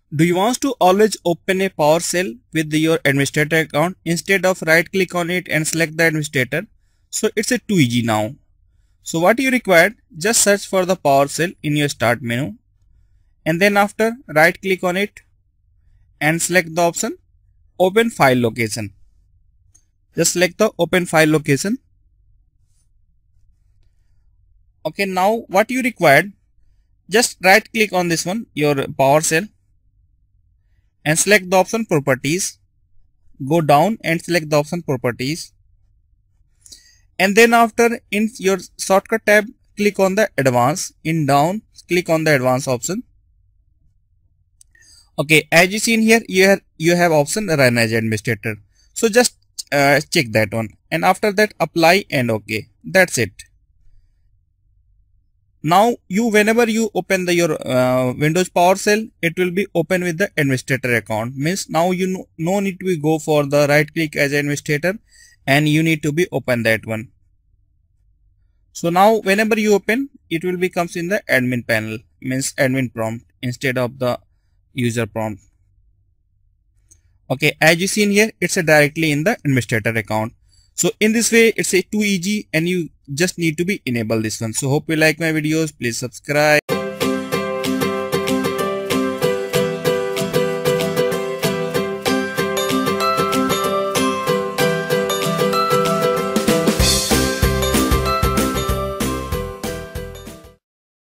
Do you want to always open a PowerShell with your administrator account instead of right click on it and select the administrator? So it's a too easy now. So what you required, just search for the PowerShell in your start menu and then after right click on it and select the option open file location. Just select the open file location. Okay, now what you required, just right click on this one, your PowerShell, and select the option properties. Go down and select the option properties, and then after in your shortcut tab click on the advanced. In down click on the advanced option. Okay, as you see in here, you have option run as administrator, so just check that one, and after that apply and okay, that's it. Now whenever you open your Windows PowerShell, it will be open with the administrator account. Means now you no need to go for the right click as administrator, and you need to be open that one. So now whenever you open, it will be comes in the admin panel, means admin prompt instead of the user prompt. Okay, as you see in here, it's directly in the administrator account. So in this way, it's too easy, and you just need to be enable this one. So hope you like my videos. Please subscribe.